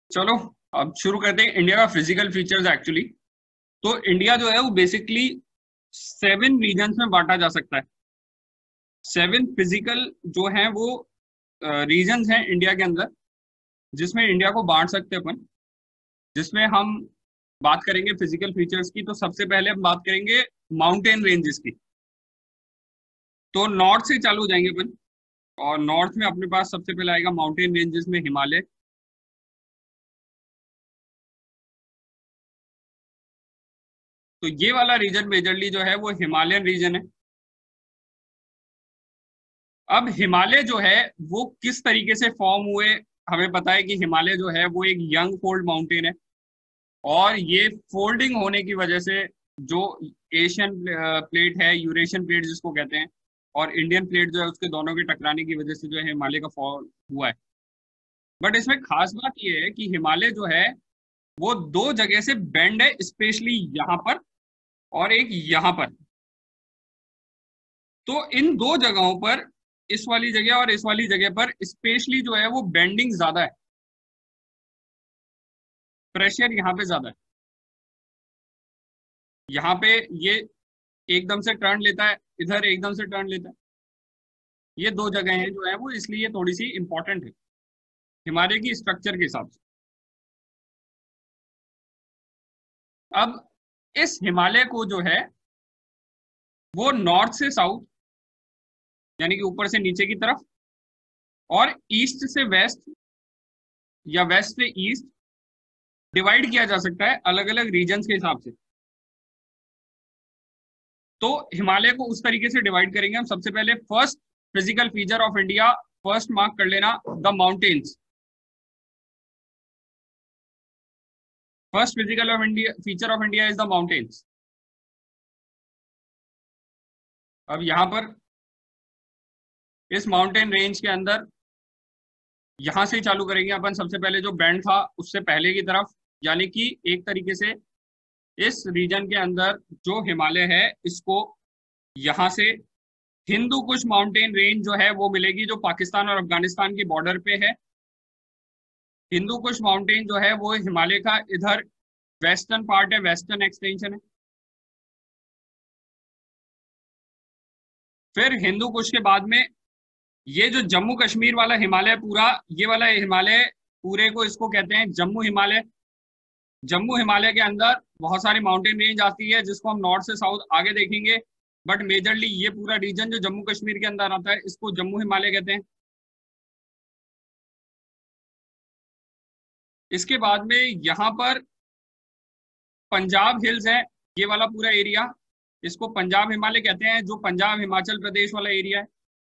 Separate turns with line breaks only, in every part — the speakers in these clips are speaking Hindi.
चलो अब शुरू करते हैं इंडिया का फिजिकल फीचर्स एक्चुअली। तो इंडिया जो है वो बेसिकली 7 रीजन्स में बांटा जा सकता है। 7 फिजिकल जो है वो रीजन्स हैं इंडिया के अंदर, जिसमें इंडिया को बांट सकते हैं अपन। जिसमें हम बात करेंगे फिजिकल फीचर्स की, तो सबसे पहले हम बात करेंगे माउंटेन रेंजेस की। तो नॉर्थ से चालू हो जाएंगे अपन, और नॉर्थ में अपने पास सबसे पहले आएगा माउंटेन रेंजेस में हिमालय। तो ये वाला रीजन मेजरली जो है वो हिमालयन रीजन है। अब हिमालय जो है वो किस तरीके से फॉर्म हुए, हमें पता है कि हिमालय जो है वो एक यंग फोल्ड माउंटेन है। और ये फोल्डिंग होने की वजह से जो एशियन प्लेट है, यूरेशियन प्लेट जिसको कहते हैं, और इंडियन प्लेट जो है उसके दोनों के टकराने की वजह से जो है हिमालय का फॉल हुआ है। बट इसमें खास बात यह है कि हिमालय जो है वो दो जगह से बेंड है, स्पेशली यहाँ पर और एक यहाँ पर। तो इन दो जगहों पर, इस वाली जगह और इस वाली जगह पर स्पेशली जो है वो बेंडिंग ज्यादा है, प्रेशर यहाँ पे ज्यादा है। यहाँ पे ये एकदम से टर्न लेता है, इधर एकदम से टर्न लेता है। ये दो जगह हैं जो है वो इसलिए थोड़ी सी इंपॉर्टेंट है हिमालय की स्ट्रक्चर के हिसाब से। अब इस हिमालय को जो है वो नॉर्थ से साउथ, यानी कि ऊपर से नीचे की तरफ, और ईस्ट से वेस्ट या वेस्ट से ईस्ट डिवाइड किया जा सकता है अलग अलग रीजन्स के हिसाब से। तो हिमालय को उस तरीके से डिवाइड करेंगे हम। सबसे पहले first physical feature of India, first mark कर लेना, the mountains. First physical of India feature of India is the mountains. अब यहां पर इस माउंटेन रेंज के अंदर यहां से ही चालू करेंगे अपन। सबसे पहले जो बैंड था उससे पहले की तरफ, यानी कि एक तरीके से इस रीजन के अंदर जो हिमालय है इसको यहां से हिंदू कुश माउंटेन रेंज जो है वो मिलेगी, जो पाकिस्तान और अफगानिस्तान की बॉर्डर पे है। हिंदू कुश माउंटेन जो है वो हिमालय का इधर वेस्टर्न पार्ट है, वेस्टर्न एक्सटेंशन है। फिर हिंदू कुश के बाद में ये जो जम्मू कश्मीर वाला हिमालय पूरा, ये वाला हिमालय पूरे को इसको कहते हैं जम्मू हिमालय। जम्मू हिमालय के अंदर बहुत सारी माउंटेन रेंज आती है जिसको हम नॉर्थ से साउथ आगे देखेंगे। बट मेजरली ये पूरा रीजन जो जम्मू कश्मीर के अंदर आता है इसको जम्मू हिमालय कहते हैं। इसके बाद में यहाँ पर पंजाब हिल्स है, ये वाला पूरा एरिया, इसको पंजाब हिमालय कहते हैं, जो पंजाब हिमाचल प्रदेश वाला एरिया है।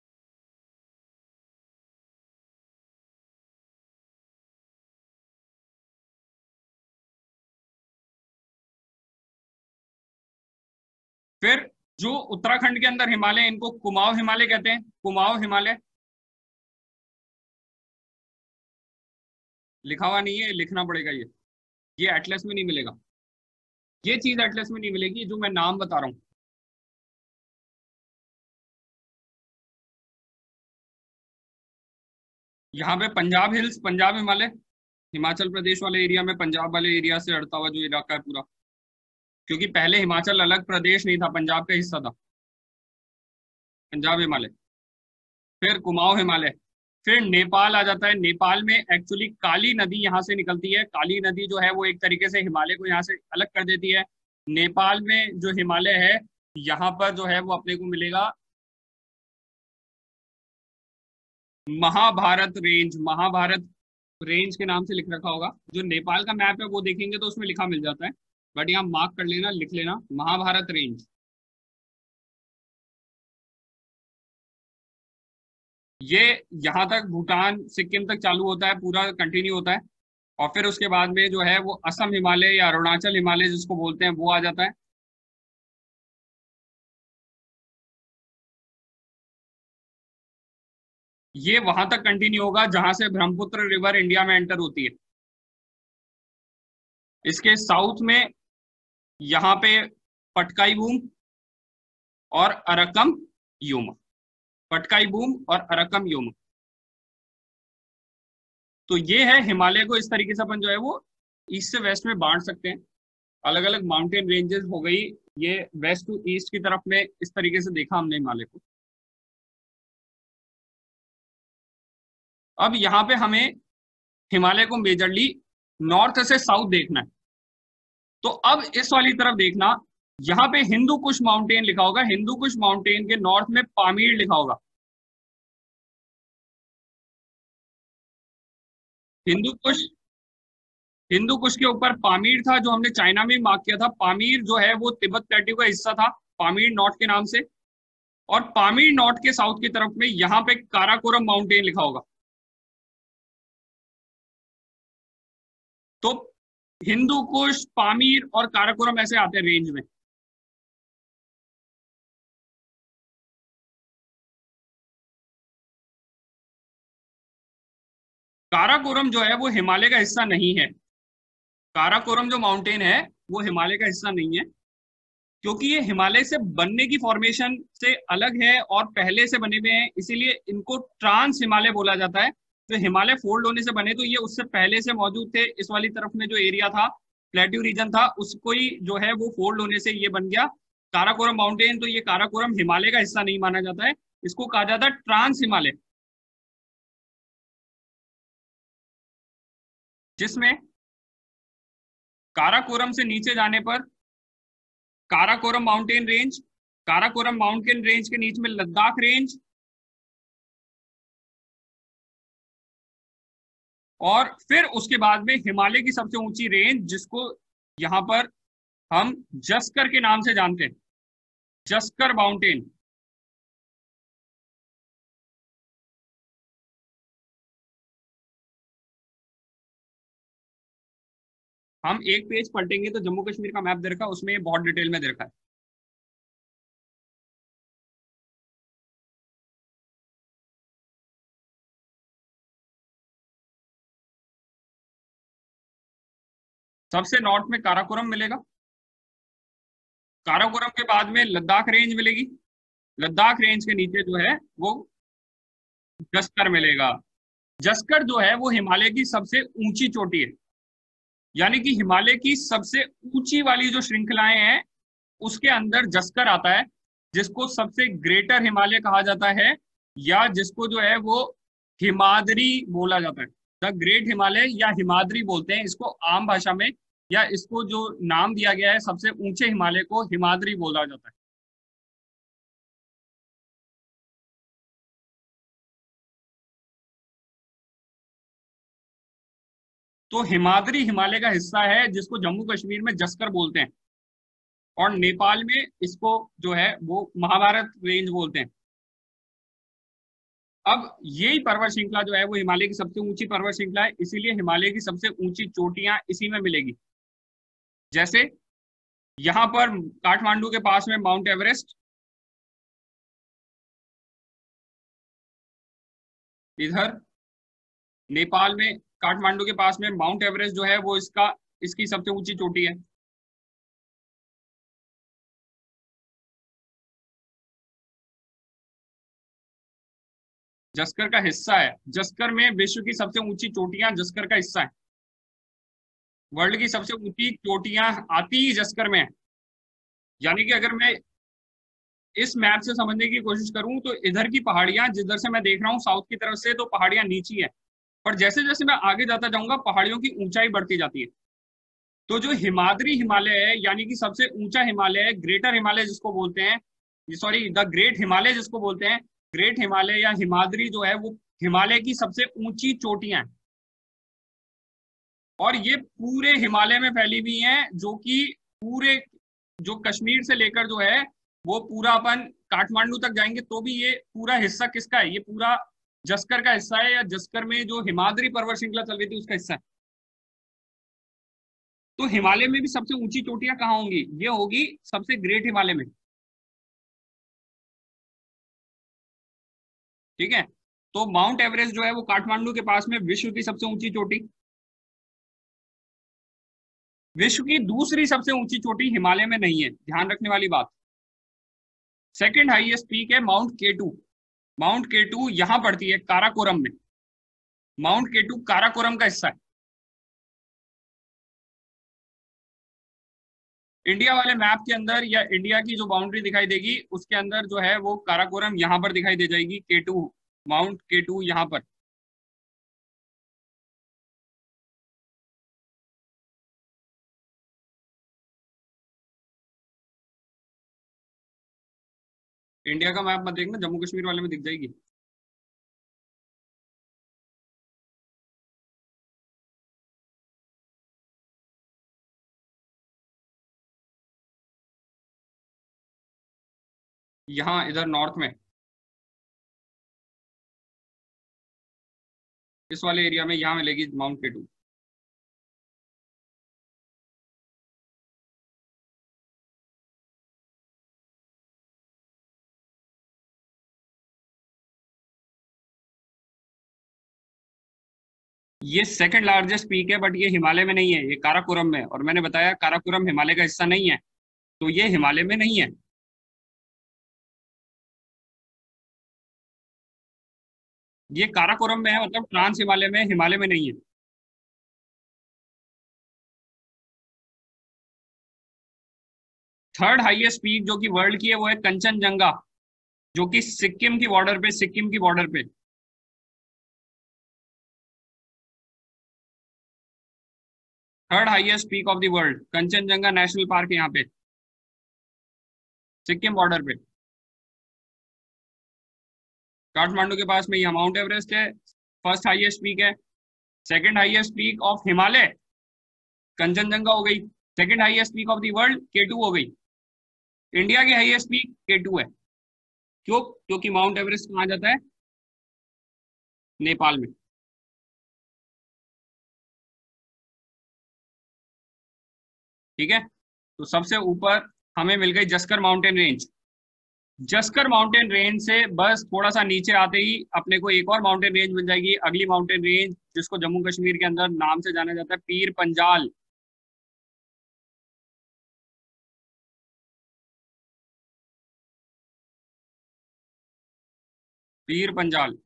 फिर जो उत्तराखंड के अंदर हिमालय, इनको कुमाऊं हिमालय कहते हैं, कुमाऊं हिमालय। लिखा हुआ नहीं है, लिखना पड़ेगा ये एटलस में नहीं मिलेगा। ये चीज एटलस में नहीं मिलेगी जो मैं नाम बता रहा हूँ। यहाँ पे पंजाब हिल्स, पंजाब हिमालय, हिमाचल प्रदेश वाले एरिया में पंजाब वाले एरिया से अड़ता हुआ जो इलाका है पूरा, क्योंकि पहले हिमाचल अलग प्रदेश नहीं था, पंजाब का हिस्सा था। पंजाब हिमालय, फिर कुमाऊं हिमालय। फिर नेपाल आ जाता है। नेपाल में एक्चुअली काली नदी यहाँ से निकलती है। काली नदी जो है वो एक तरीके से हिमालय को यहाँ से अलग कर देती है। नेपाल में जो हिमालय है यहाँ पर जो है वो अपने को मिलेगा महाभारत रेंज। महाभारत रेंज के नाम से लिख रखा होगा। जो नेपाल का मैप है वो देखेंगे तो उसमें लिखा मिल जाता है, बट यहाँ मार्क कर लेना, लिख लेना, महाभारत रेंज। ये यहाँ तक भूटान सिक्किम तक चालू होता है, पूरा कंटिन्यू होता है। और फिर उसके बाद में जो है वो असम हिमालय या अरुणाचल हिमालय जिसको बोलते हैं वो आ जाता है। ये वहां तक कंटिन्यू होगा जहां से ब्रह्मपुत्र रिवर इंडिया में एंटर होती है। इसके साउथ में यहाँ पे पटकाई बूम और अरकम यूम। पटकाई बूम और अरकम यूम। तो ये है हिमालय को इस तरीके से अपन जो है वो ईस्ट से वेस्ट में बांट सकते हैं। अलग अलग माउंटेन रेंजेस हो गई, ये वेस्ट टू ईस्ट की तरफ में इस तरीके से देखा हमने हिमालय को। अब यहाँ पे हमें हिमालय को मेजरली नॉर्थ से साउथ देखना है। तो अब इस वाली तरफ देखना, यहाँ पे हिंदू कुश माउंटेन लिखा होगा, हिंदू कुश माउंटेन के नॉर्थ में पामीर लिखा होगा। हिंदू कुश, हिंदू कुश के ऊपर पामीर था जो हमने चाइना में मार्क किया था। पामीर जो है वो तिब्बत प्लेट्यू का हिस्सा था, पामीर नॉर्थ के नाम से। और पामीर नॉर्थ के साउथ की तरफ में यहाँ पे काराकोरम माउंटेन लिखा होगा। तो हिंदू कुश, पामीर और काराकोरम ऐसे आते हैं रेंज में। काराकोरम जो है वो हिमालय का हिस्सा नहीं है। काराकोरम जो माउंटेन है वो हिमालय का हिस्सा नहीं है, क्योंकि ये हिमालय से बनने की फॉर्मेशन से अलग है और पहले से बने हुए हैं, इसीलिए इनको ट्रांस हिमालय बोला जाता है। तो हिमालय फोल्ड होने से बने, तो ये उससे पहले से मौजूद थे। इस वाली तरफ में जो एरिया था, प्लेट्यू रीजन था, उसको ही जो है वो फोल्ड होने से ये बन गया काराकोरम माउंटेन। तो ये काराकोरम हिमालय का हिस्सा नहीं माना जाता है, इसको कहा जाता है ट्रांस हिमालय, जिसमें काराकोरम से नीचे जाने पर Karakoram mountain range, Karakoram mountain range के नीचे में लद्दाख रेंज, और फिर उसके बाद में हिमालय की सबसे ऊंची रेंज जिसको यहां पर हम जस्कर के नाम से जानते हैं, जस्कर माउंटेन। हम एक पेज पलटेंगे तो जम्मू कश्मीर का मैप दे रखा है, उसमें ये बहुत डिटेल में दे रखा है। सबसे नॉर्थ में काराकोरम मिलेगा, काराकोरम के बाद में लद्दाख रेंज मिलेगी, लद्दाख रेंज के नीचे जो है वो जस्कर मिलेगा। जस्कर जो है वो हिमालय की सबसे ऊंची चोटी है, यानी कि हिमालय की सबसे ऊंची वाली जो श्रृंखलाएं हैं उसके अंदर जस्कर आता है, जिसको सबसे ग्रेटर हिमालय कहा जाता है, या जिसको जो है वो हिमाद्री बोला जाता है। द ग्रेट हिमालय या हिमाद्री बोलते हैं इसको आम भाषा में, या इसको जो नाम दिया गया है सबसे ऊंचे हिमालय को हिमाद्री बोला जाता है। तो हिमाद्री हिमालय का हिस्सा है जिसको जम्मू कश्मीर में जस्कर बोलते हैं, और नेपाल में इसको जो है वो महाभारत रेंज बोलते हैं। अब यही पर्वत श्रृंखला जो है वो हिमालय की सबसे ऊंची पर्वत श्रृंखला है, इसीलिए हिमालय की सबसे ऊंची चोटियां इसी में मिलेगी। जैसे यहां पर काठमांडू के पास में माउंट एवरेस्ट, इधर नेपाल में काठमांडू के पास में माउंट एवरेस्ट जो है वो इसकी सबसे ऊंची चोटी है। जस्कर का हिस्सा है, जस्कर में विश्व की सबसे ऊंची चोटियां जस्कर का हिस्सा है। वर्ल्ड की सबसे ऊंची चोटियां आती ही जस्कर में है। यानी कि अगर मैं इस मैप से समझने की कोशिश करूं तो इधर की पहाड़ियां, जिधर से मैं देख रहा हूं साउथ की तरफ से, तो पहाड़ियां नीची है, पर जैसे जैसे मैं आगे जाता जाऊंगा पहाड़ियों की ऊंचाई बढ़ती जाती है। तो जो हिमाद्री हिमालय है, यानी कि सबसे ऊंचा हिमालय है, ग्रेटर हिमालय जिसको बोलते हैं, सॉरी द ग्रेट हिमालय जिसको बोलते हैं, ग्रेट हिमालय या हिमाद्री जो है वो हिमालय की सबसे ऊंची चोटियां हैं। और ये पूरे हिमालय में फैली हुई हैं, जो कि पूरे जो कश्मीर से लेकर जो है वो पूरा अपन काठमांडू तक जाएंगे तो भी ये पूरा हिस्सा किसका है, ये पूरा जस्कर का हिस्सा है, या जस्कर में जो हिमाद्री पर्वत श्रृंखला चल रही थी उसका हिस्सा है। तो हिमालय में भी सबसे ऊंची चोटियां कहाँ होंगी, ये होगी सबसे ग्रेट हिमालय में। ठीक है, तो माउंट एवरेस्ट जो है वो काठमांडू के पास में विश्व की सबसे ऊंची चोटी। विश्व की दूसरी सबसे ऊंची चोटी हिमालय में नहीं है, ध्यान रखने वाली बात। सेकंड हाईएस्ट पीक है माउंट केटू, माउंट केटू यहां पड़ती है काराकोरम में। माउंट केटू काराकोरम का हिस्सा है। इंडिया वाले मैप के अंदर या इंडिया की जो बाउंड्री दिखाई देगी उसके अंदर जो है वो काराकोरम यहाँ पर दिखाई दे जाएगी, केटू, माउंट केटू यहाँ पर। इंडिया का मैप मत देखना, जम्मू कश्मीर वाले में दिख जाएगी। यहाँ इधर नॉर्थ में इस वाले एरिया में यहाँ मिलेगी माउंट केटू। ये सेकंड लार्जेस्ट पीक है, बट ये हिमालय में नहीं है, ये काराकोरम में है। और मैंने बताया काराकोरम हिमालय का हिस्सा नहीं है, तो ये हिमालय में नहीं है। ये काराकोरम में है, मतलब ट्रांस हिमालय में, हिमालय में नहीं है। थर्ड हाईएस्ट पीक जो कि वर्ल्ड की है वो है कंचनजंगा, जो कि सिक्किम की बॉर्डर पे, सिक्किम की बॉर्डर पे। Third highest peak of the world Kanchenjunga national park यहाँ पे, सिक्किम बॉर्डर पे। काठमांडू के पास में यहाँ माउंट एवरेस्ट है, फर्स्ट हाईएस्ट पीक है। Second highest peak of Himalaya Kanchenjunga हो गई, second highest peak of the world K two हो गई। इंडिया की हाईएस्ट पीक केटू है। क्यों? क्योंकि माउंट एवरेस्ट कहाँ जाता है? नेपाल में। ठीक है, तो सबसे ऊपर हमें मिल गई Zanskar mountain range. Zanskar mountain range से बस थोड़ा सा नीचे आते ही अपने को एक और माउंटेन रेंज मिल जाएगी, अगली माउंटेन रेंज जिसको जम्मू कश्मीर के अंदर नाम से जाना जाता है, Pir Panjal. Pir Panjal.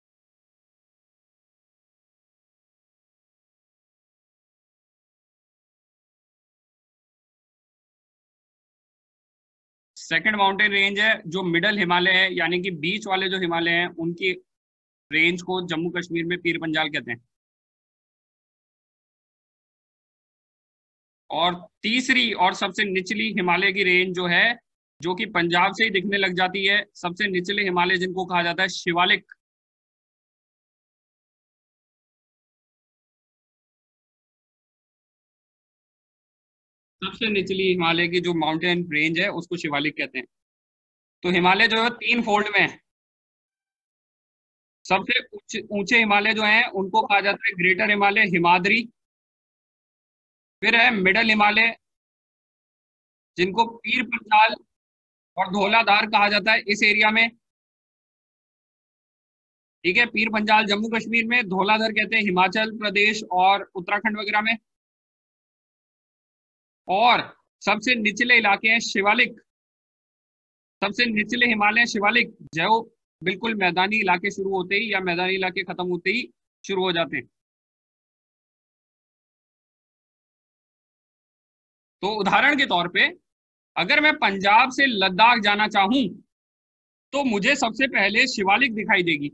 Second mountain range है जो मिडल हिमालय है, यानी कि बीच वाले जो हिमालय हैं उनकी रेंज को जम्मू कश्मीर में पीर पंजाल कहते हैं। और तीसरी और सबसे निचली हिमालय की रेंज जो है, जो कि पंजाब से ही दिखने लग जाती है, सबसे निचले हिमालय जिनको कहा जाता है शिवालिक। सबसे निचली हिमालय की जो माउंटेन रेंज है उसको शिवालिक कहते हैं। तो हिमालय जो है तीन फोल्ड में है। सबसे ऊंचे हिमालय जो हैं उनको कहा जाता है ग्रेटर हिमालय, हिमाद्री। फिर है मिडल हिमालय जिनको पीर पंजाल और धौलाधार कहा जाता है इस एरिया में। ठीक है, पीर पंजाल जम्मू कश्मीर में, धौलाधर कहते हैं हिमाचल प्रदेश और उत्तराखंड वगैरह में। और सबसे निचले इलाके हैं शिवालिक। सबसे निचले हिमालय शिवालिक जो बिल्कुल मैदानी इलाके शुरू होते ही या मैदानी इलाके खत्म होते ही शुरू हो जाते हैं। तो उदाहरण के तौर पे अगर मैं पंजाब से लद्दाख जाना चाहूं तो मुझे सबसे पहले शिवालिक दिखाई देगी,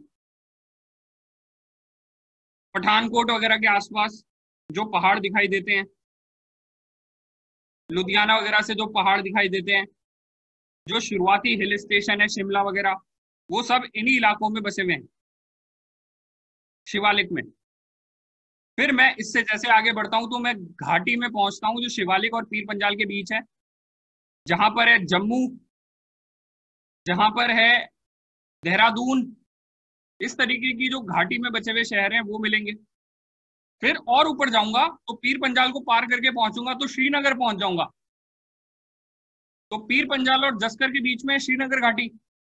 पठानकोट वगैरह के आसपास जो पहाड़ दिखाई देते हैं, लुधियाना वगैरह से जो पहाड़ दिखाई देते हैं, जो शुरुआती हिल स्टेशन है शिमला वगैरह, वो सब इन्हीं इलाकों में बसे हुए हैं, शिवालिक में। फिर मैं इससे जैसे आगे बढ़ता हूं तो मैं घाटी में पहुंचता हूं जो शिवालिक और पीर पंजाल के बीच है, जहां पर है जम्मू, जहां पर है देहरादून। इस तरीके की जो घाटी में बचे हुए शहर हैं वो मिलेंगे। फिर और ऊपर जाऊंगा तो पीर पंजाल को पार करके पहुंचूंगा तो श्रीनगर पहुंच जाऊंगा। तो पीर पंजाल और जस्कर के बीच में श्रीनगर घाटी।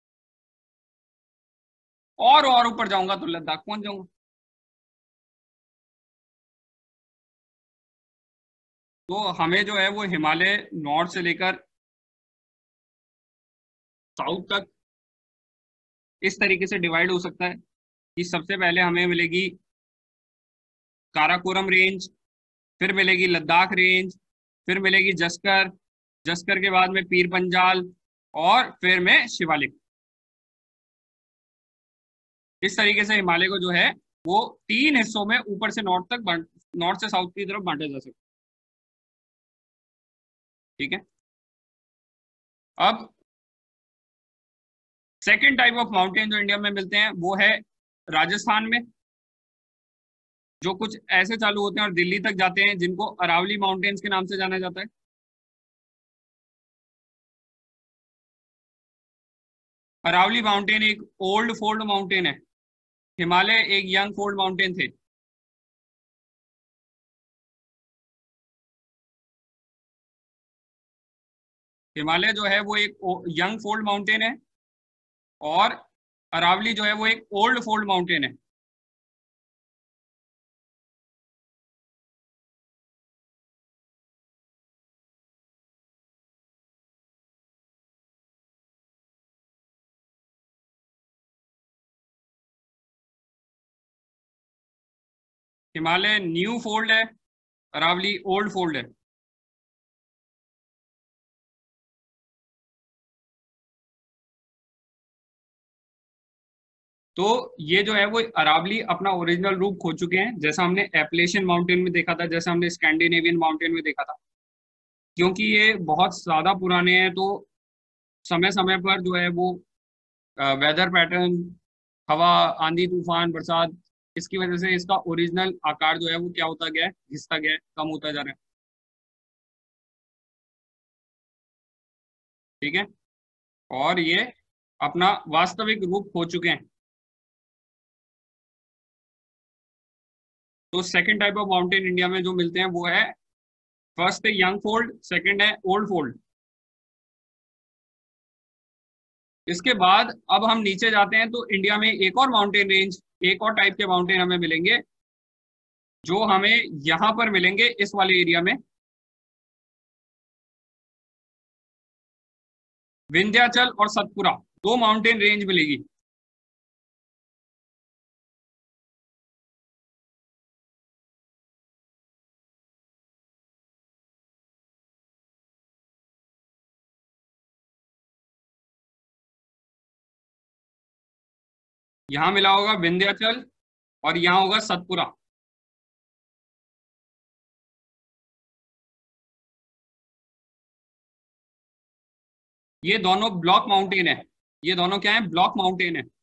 और ऊपर जाऊंगा तो लद्दाख पहुंच जाऊंगा। तो हमें जो है वो हिमालय नॉर्थ से लेकर साउथ तक इस तरीके से डिवाइड हो सकता है कि सबसे पहले हमें मिलेगी काराकोरम रेंज, फिर मिलेगी लद्दाख रेंज, फिर मिलेगी जस्कर, जस्कर के बाद में पीर पंजाल, और फिर में शिवालिक। इस तरीके से हिमालय को जो है वो 3 हिस्सों में ऊपर से नॉर्थ तक नॉर्थ से साउथ की तरफ बांटा जा सकता है। ठीक है। अब सेकेंड टाइप ऑफ माउंटेन जो इंडिया में मिलते हैं वो है राजस्थान में, जो कुछ ऐसे चालू होते हैं और दिल्ली तक जाते हैं, जिनको अरावली माउंटेन्स के नाम से जाना जाता है। अरावली माउंटेन एक ओल्ड फोल्ड माउंटेन है। हिमालय एक यंग फोल्ड माउंटेन थे। हिमालय जो है वो एक यंग फोल्ड माउंटेन है, और अरावली जो है वो एक ओल्ड फोल्ड माउंटेन है। हिमालय न्यू फोल्ड है, अरावली ओल्ड फोल्ड है। तो ये जो है वो अरावली अपना ओरिजिनल रूप खो चुके हैं, जैसा हमने एप्लेशियन माउंटेन में देखा था, जैसा हमने स्कैंडिनेवियन माउंटेन में देखा था। क्योंकि ये बहुत ज्यादा पुराने हैं, तो समय समय पर जो है वो वेदर पैटर्न, हवा, आंधी तूफान, बरसात, इसकी वजह से इसका ओरिजिनल आकार जो है वो क्या होता गया है, घिसता गया है, कम होता जा रहा है। ठीक है। और ये अपना वास्तविक रूप खो चुके हैं। तो second type of mountain India में जो मिलते हैं वो है, फर्स्ट है यंग फोल्ड, सेकंड है ओल्ड फोल्ड। इसके बाद अब हम नीचे जाते हैं तो इंडिया में एक और माउंटेन रेंज, एक और टाइप के माउंटेन हमें मिलेंगे, जो हमें यहां पर मिलेंगे इस वाले एरिया में। विंध्याचल और सतपुरा, दो माउंटेन रेंज मिलेगी। यहां मिला होगा विंध्याचल, और यहां होगा सतपुरा। ये दोनों ब्लॉक माउंटेन है। ये दोनों क्या है, ब्लॉक माउंटेन है।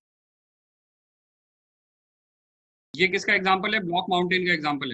ये किसका एग्जाम्पल है, ब्लॉक माउंटेन का एग्जाम्पल है।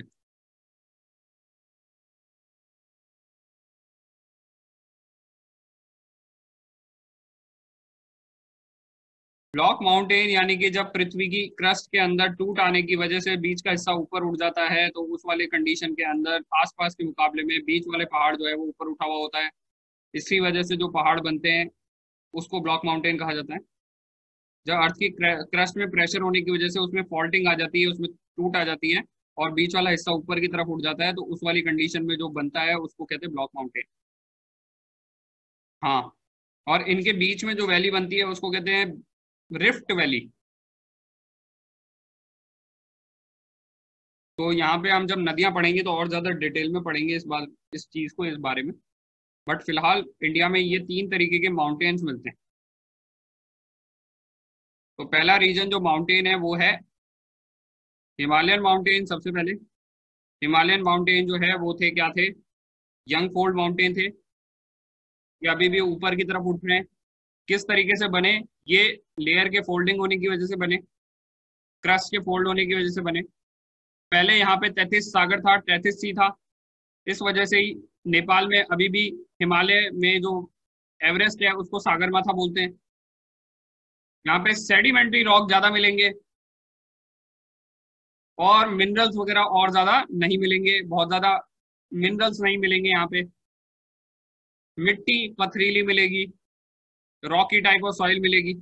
ब्लॉक माउंटेन यानी कि जब पृथ्वी की क्रस्ट के अंदर टूट आने की वजह से बीच का हिस्सा ऊपर उठ जाता है, तो उस वाले कंडीशन के अंदर आसपास के मुकाबले में बीच वाले पहाड़ जो है वो ऊपर उठा हुआ होता है। इसी वजह से जो पहाड़ बनते हैं उसको ब्लॉक माउंटेन कहा जाता है। जब अर्थ की क्रस्ट में प्रेशर होने की वजह से उसमें फॉल्टिंग आ जाती है, उसमें टूट आ जाती है, और बीच वाला हिस्सा ऊपर की तरफ उठ जाता है, तो उस वाली कंडीशन में जो बनता है उसको कहते हैं ब्लॉक माउंटेन। हाँ। और इनके बीच में जो वैली बनती है उसको कहते हैं रिफ्ट वैली। तो यहाँ पे हम जब नदियां पढ़ेंगे तो और ज्यादा डिटेल में पढ़ेंगे इस चीज को, इस बारे में। बट फिलहाल इंडिया में ये तीन तरीके के माउंटेन्स मिलते हैं। तो पहला रीजन जो माउंटेन है वो है हिमालयन माउंटेन। सबसे पहले हिमालयन माउंटेन जो है वो थे, क्या थे, यंग फोल्ड माउंटेन थे। ये अभी भी ऊपर की तरफ उठ रहे हैं। किस तरीके से बने, ये लेयर के फोल्डिंग होने की वजह से बने, क्रस्ट के फोल्ड होने की वजह से बने। पहले यहाँ पे 33 सागर था, 33 सी था। इस वजह से ही नेपाल में अभी भी हिमालय में जो एवरेस्ट है उसको सागरमाथा बोलते हैं। यहाँ पे सेडिमेंट्री रॉक ज्यादा मिलेंगे, और मिनरल्स वगैरह और ज्यादा नहीं मिलेंगे, बहुत ज्यादा मिनरल्स नहीं मिलेंगे यहाँ पे। मिट्टी पथरीली मिलेगी, रॉकी टाइप ऑफ सॉइल मिलेगी।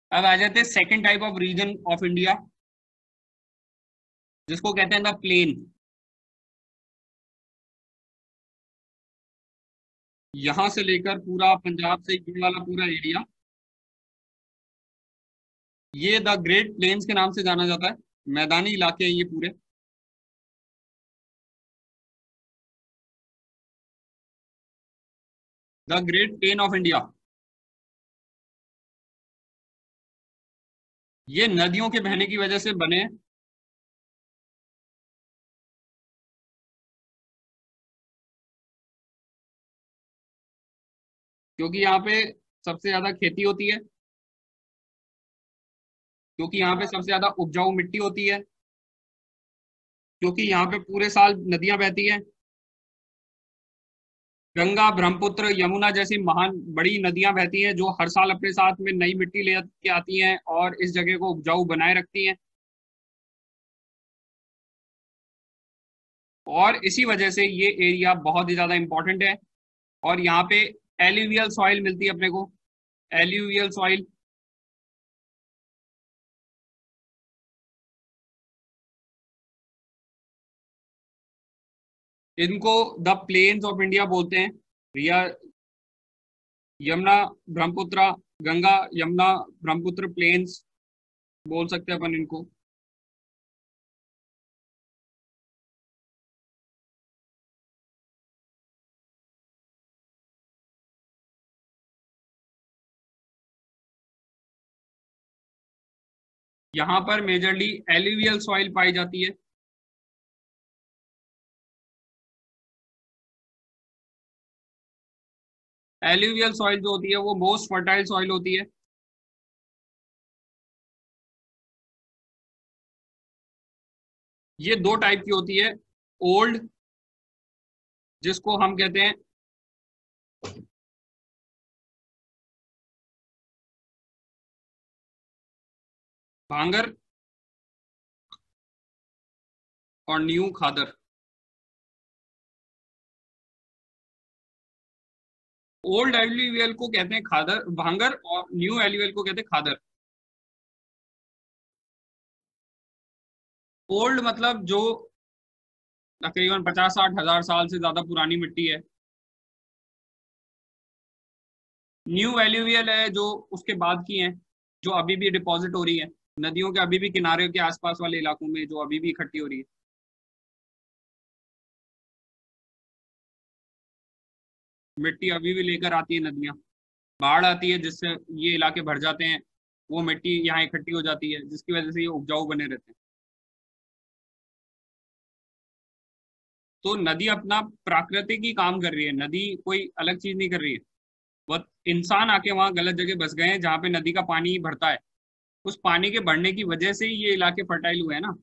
अब आ जाते हैं second type of region of India, जिसको कहते हैं द प्लेन। यहां से लेकर पूरा पंजाब से ये वाला पूरा एरिया, ये द ग्रेट प्लेन्स के नाम से जाना जाता है। मैदानी इलाके हैं ये पूरे। The great plain of India, ये नदियों के बहने की वजह से बने। क्योंकि यहाँ पे सबसे ज्यादा खेती होती है, क्योंकि यहाँ पे सबसे ज्यादा उपजाऊ मिट्टी होती है, क्योंकि यहाँ पे पूरे साल नदियां बहती हैं। गंगा, ब्रह्मपुत्र, यमुना जैसी महान बड़ी नदियां बहती हैं जो हर साल अपने साथ में नई मिट्टी ले के आती हैं और इस जगह को उपजाऊ बनाए रखती हैं। और इसी वजह से ये एरिया बहुत ही ज्यादा इंपॉर्टेंट है। और यहाँ पे एल्यूवियल सॉइल मिलती है अपने को, एल्यूवियल सॉइल। इनको द प्लेन्स ऑफ इंडिया बोलते हैं। रिया, यमुना, ब्रह्मपुत्र, गंगा, यमुना, ब्रह्मपुत्र प्लेन्स बोल सकते हैं अपन इनको। यहाँ पर मेजरली एल्यूवियल सॉइल पाई जाती है। एल्यूवियल सॉइल जो होती है वो मोस्ट फर्टाइल सॉइल होती है। ये दो टाइप की होती है। ओल्ड, जिसको हम कहते हैं भांगर, और न्यू खादर। ओल्ड एल्यूवियल को कहते हैं खादर, भांगर, और न्यू एल्यूवियल को कहते हैं खादर। ओल्ड मतलब जो तकरीबन 50-60 हजार साल से ज्यादा पुरानी मिट्टी है। न्यू एल्यूवियल है जो उसके बाद की है, जो अभी भी डिपॉजिट हो रही है नदियों के अभी भी किनारे के आसपास वाले इलाकों में, जो अभी भी इकट्ठी हो रही है। मिट्टी अभी भी लेकर आती है नदियां। बाढ़ आती है जिससे ये इलाके भर जाते हैं, वो मिट्टी यहाँ इकट्ठी हो जाती है, जिसकी वजह से ये उपजाऊ बने रहते हैं। तो नदी अपना प्राकृतिक ही काम कर रही है, नदी कोई अलग चीज नहीं कर रही है। वह इंसान आके वहां गलत जगह बस गए हैं जहाँ पे नदी का पानी भरता है। उस पानी के बढ़ने की वजह से ही ये इलाके फर्टाइल हुए हैं ना।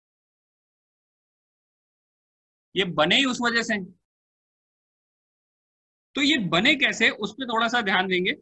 ये बने ही उस वजह से। तो ये बने कैसे, उस पर थोड़ा सा ध्यान देंगे।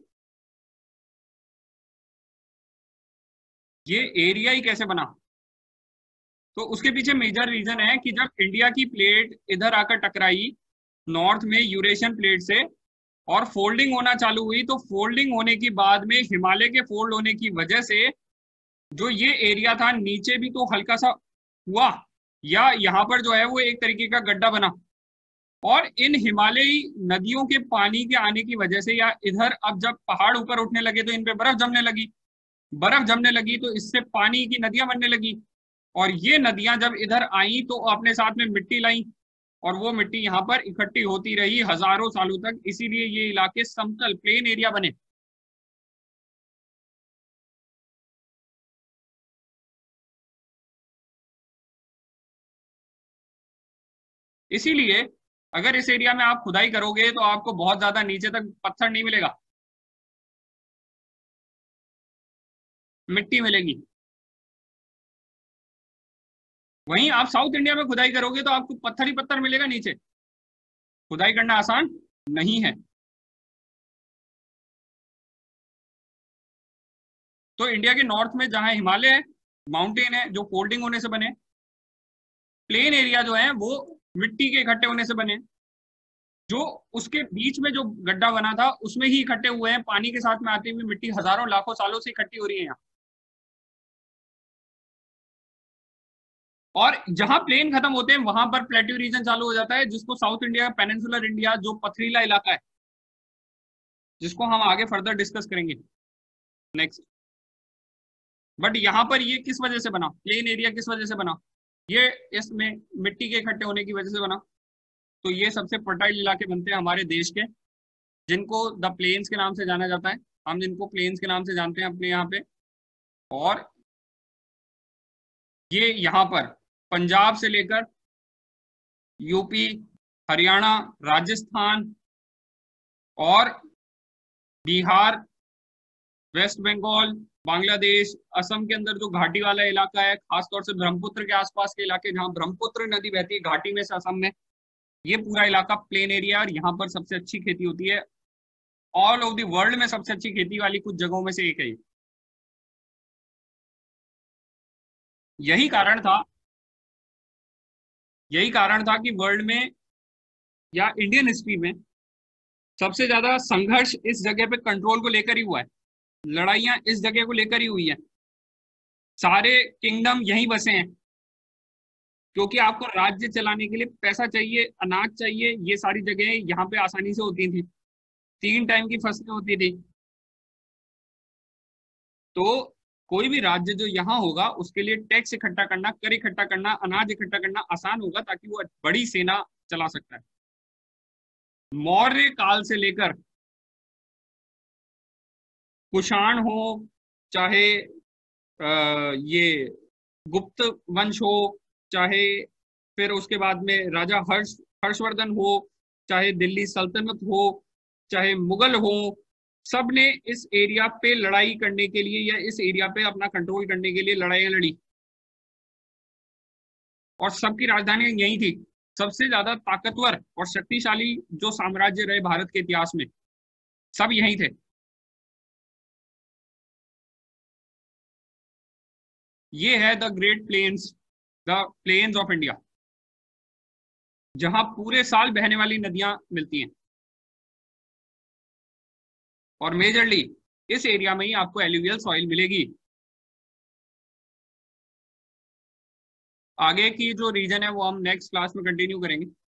ये एरिया ही कैसे बना, तो उसके पीछे मेजर रीजन है कि जब इंडिया की प्लेट इधर आकर टकराई नॉर्थ में यूरेशियन प्लेट से, और फोल्डिंग होना चालू हुई, तो फोल्डिंग होने की बाद में हिमालय के फोल्ड होने की वजह से जो ये एरिया था नीचे भी तो हल्का सा हुआ, या यहाँ पर जो है वो एक तरीके का गड्ढा बना। और इन हिमालयी नदियों के पानी के आने की वजह से, या इधर अब जब पहाड़ ऊपर उठने लगे तो इन पे बर्फ जमने लगी, बर्फ जमने लगी तो इससे पानी की नदियां बनने लगी। और ये नदियां जब इधर आई तो अपने साथ में मिट्टी लाई, और वो मिट्टी यहाँ पर इकट्ठी होती रही हजारों सालों तक, इसीलिए ये इलाके समतल प्लेन एरिया बने। इसीलिए अगर इस एरिया में आप खुदाई करोगे तो आपको बहुत ज्यादा नीचे तक पत्थर नहीं मिलेगा, मिट्टी मिलेगी। वहीं आप साउथ इंडिया में खुदाई करोगे तो आपको पत्थर ही पत्थर मिलेगा नीचे। खुदाई करना आसान नहीं है। तो इंडिया के नॉर्थ में जहां हिमालय है, माउंटेन है जो फोल्डिंग होने से बने, प्लेन एरिया जो है वो मिट्टी के इकट्ठे होने से बने। जो उसके बीच में जो गड्ढा बना था उसमें ही इकट्ठे हुए हैं, पानी के साथ में आती हुई मिट्टी हजारों लाखों सालों से इकट्ठी हो रही है यहाँ। और जहां प्लेन खत्म होते हैं वहां पर प्लेट्यू रीजन चालू हो जाता है, जिसको साउथ इंडिया, पेनिनसुलर इंडिया, जो पथरीला इलाका है, जिसको हम आगे फर्दर डिस्कस करेंगे नेक्स्ट। बट यहाँ पर ये किस वजह से बना, प्लेन एरिया किस वजह से बना, ये इसमें मिट्टी के इकट्ठे होने की वजह से बना। तो ये सबसे फर्टाइल इलाके बनते हैं हमारे देश के, जिनको द प्लेन्स के नाम से जाना जाता है, हम जिनको प्लेन्स के नाम से जानते हैं अपने यहाँ पे। और ये यहाँ पर पंजाब से लेकर यूपी, हरियाणा, राजस्थान और बिहार, वेस्ट बंगाल, बांग्लादेश, असम के अंदर जो घाटी वाला इलाका है, खासतौर से ब्रह्मपुत्र के आसपास के इलाके जहां ब्रह्मपुत्र नदी बहती है घाटी में से असम में, ये पूरा इलाका प्लेन एरिया है और यहाँ पर सबसे अच्छी खेती होती है। ऑल ओवर द वर्ल्ड में सबसे अच्छी खेती वाली कुछ जगहों में से एक है ये। यही कारण था कि वर्ल्ड में या इंडियन हिस्ट्री में सबसे ज्यादा संघर्ष इस जगह पे कंट्रोल को लेकर ही हुआ है, लड़ाइयां इस जगह को लेकर ही हुई है। सारे किंगडम यहीं बसे हैं, क्योंकि आपको राज्य चलाने के लिए पैसा चाहिए, अनाज चाहिए, ये सारी जगह यहाँ पे आसानी से होती थी, 3 टाइम की फसलें होती थी। तो कोई भी राज्य जो यहाँ होगा उसके लिए टैक्स इकट्ठा करना, कर इकट्ठा करना, अनाज इकट्ठा करना आसान होगा, ताकि वो बड़ी सेना चला सकता है। मौर्य काल से लेकर कुषाण हो, चाहे ये गुप्त वंश हो, चाहे फिर उसके बाद में राजा हर्षवर्धन हो, चाहे दिल्ली सल्तनत हो, चाहे मुगल हो, सब ने इस एरिया पे लड़ाई करने के लिए या इस एरिया पे अपना कंट्रोल करने के लिए लड़ाइयां लड़ी, और सबकी राजधानी यही थी। सबसे ज्यादा ताकतवर और शक्तिशाली जो साम्राज्य रहे भारत के इतिहास में, सब यही थे। ये है the great plains, the plains of India, जहां पूरे साल बहने वाली नदियां मिलती हैं। और मेजरली इस एरिया में ही आपको एलुवियल सॉइल मिलेगी। आगे की जो रीजन है वो हम नेक्स्ट क्लास में कंटिन्यू करेंगे।